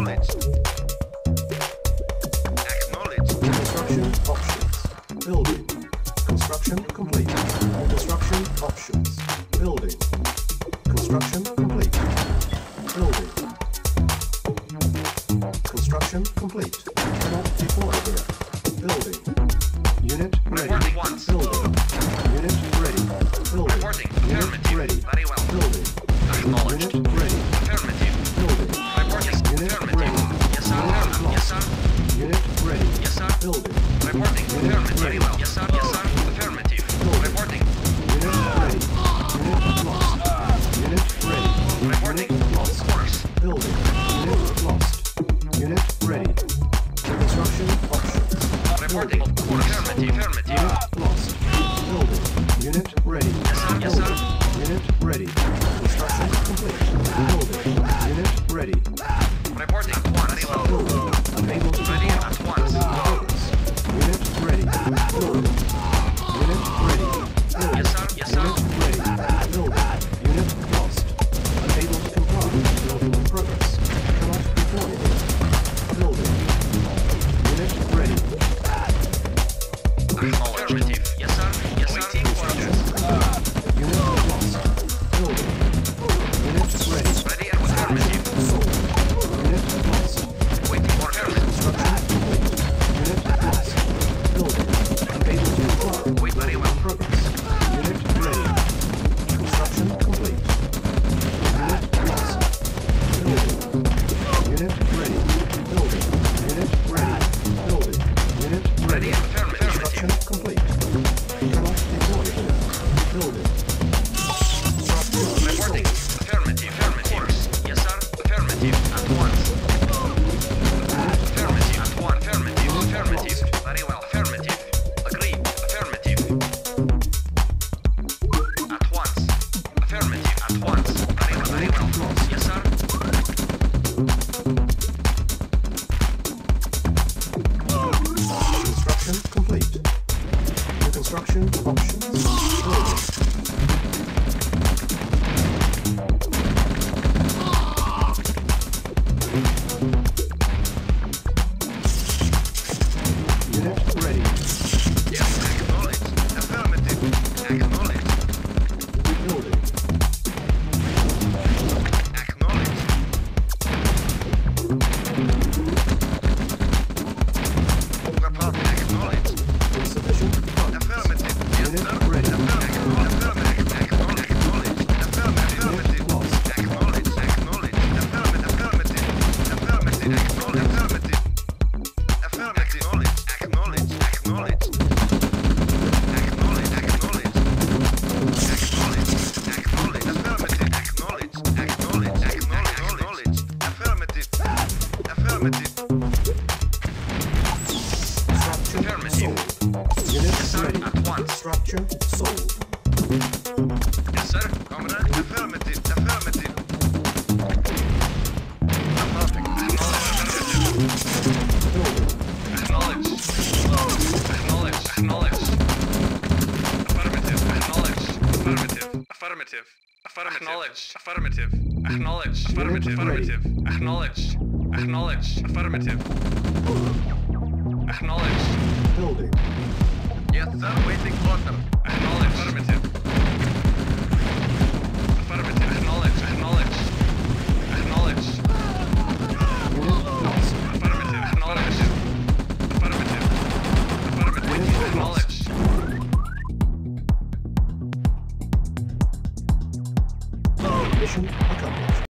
Acknowledged. Acknowledged. Construction options. Building. Construction complete. Construction options. Building. Construction complete. Building. Construction complete. Cannot deploy here. Building. Unit ready. Reporting once. Building. Unit ready. Building. Reporting. Unit Affirmative. ready. Very well. Building. Acknowledged. Unit ready. Affirmative. Building. Reporting. Unit Affirmative. ready. Yes, sir. Unit Yes, sir. Unit ready. Yes, sir. Building. Reporting. Unit Affirmative. Very ready. well. Yes, sir. Yes, sir. Affirmative. Reporting. Unit ready. Unit lost. Unit ready. Reporting. Unit lost. Of course. Building. Unit lost. Unit ready. Construction options. Reporting. Of course. Affirmative. Affirmative. Unit lost. Building. Unit ready. Yes, sir. Yes, sir. Building. Unit ready. Construction complete. Building. Unit ready. Reporting. At once. Very well. Building. Unable to Ready deploy. at once. Progress. Unit ready. Building. Unit ready. Building. Yes, sir. Yes, sir. Unit ready. Building. Unit lost. Unable to comply. Building in progress. Cannot deploy. Building. Unit ready. Affirmative. Yes, sir. Yes, sir. Unit lost. Building. Unit ready. Ready and affirmative. Sold. Unit lost. Waiting for affirmative. Construction complete. Unit lost. Building. Unable to comply. Wait, very well. Progress. Unit ready. Construction complete. Unit lost. Building. Unit ready. Building. Unit ready. Building. Unit Ready ready. and affirmative. Construction complete. Cannot deploy here. Building. Reporting. Affirmative. Affirmative. Yes, sir. Affirmative. At once. Affirmative. At one. Affirmative. Affirmative. Very well. Affirmative. Agreed. Affirmative. At once. Affirmative. At once. Very well. Very well. Yes, sir. Construction complete. New construction options. Building. Unit ready. Yes. Acknowledged. Affirmative. Acknowledged. Building. Acknowledged. Reporting. Acknowledged. Insufficient funds. Affirmative. Yes, Unit sir. ready. Affirmative. Acknowledged. Affirmative. Unit lost. Acknowledged. Acknowledged. Affirmative. Affirmative. Affirmative. Acknowledged. Affirmative. Affirmative. Acknowledged. Acknowledged. Acknowledged. Acknowledged. Acknowledged. Acknowledged. Affirmative. Acknowledged. Acknowledged. Acknowledged. Affirmative. Affirmative. Structure Affirmative. sold. Unit Yes, sir. ready. At once. Structure sold. Yes, sir. Comrade. Affirmative. Affirmative. Perfect. Building. Acknowledged. Acknowledged. Acknowledged. Affirmative. Acknowledged. Affirmative. Affirmative. Affirmative. Acknowledged. Affirmative. Acknowledged. Affirmative. Affirmative. Acknowledged. Acknowledged. Affirmative. Acknowledged. Building. Yes, sir. Waiting order. Acknowledged. Affirmative. Affirmative. Acknowledged. Acknowledged. Acknowledged. Unit lost. Affirmative. Acknowledged. Affirmative. Affirmative. Acknowledged. Mission accomplished.